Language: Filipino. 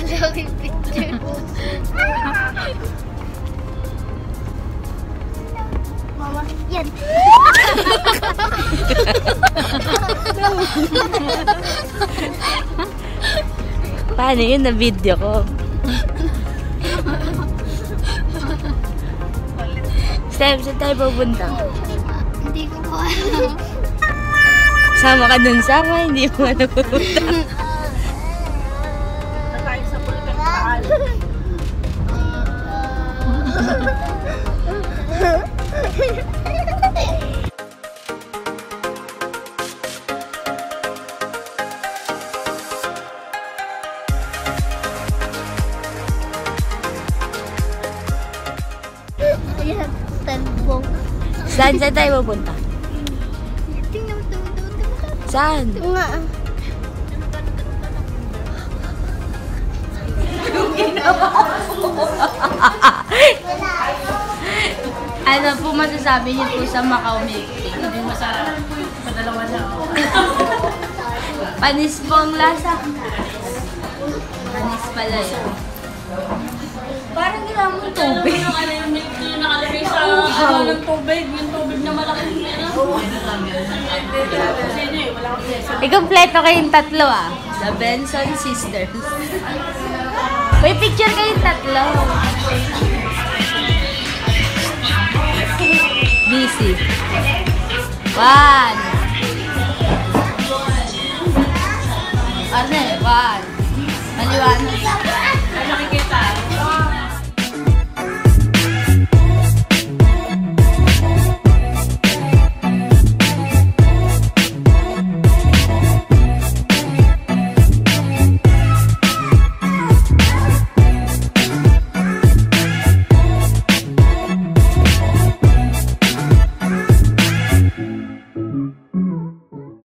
Laging picture. Mama, yan. Paano yun na video ko? Step, saan tayo pupunta? Hindi ko po alam. Sama ka dun sama, hindi mo na pupunta. Nakain sa pulkan. Ayan, talbong. Saan tayo pupunta? Saan? Nga. Ano po masasabi niyo po sa Macao Milktea? Hindi masarap. Padalawa na ako. Panis po ang lasa. Panis pala yun. Parang ginawa mo tubig. Ano yung Milktea nakalagay sa ng tubig? Yung tubig na malaking na. Kasi yun wala akong piyesa. Ikumpleto kayong tatlo ah. The Benson Sisters. May picture kayong tatlo. Busy. 1. Ano eh? 1. Maliwanag.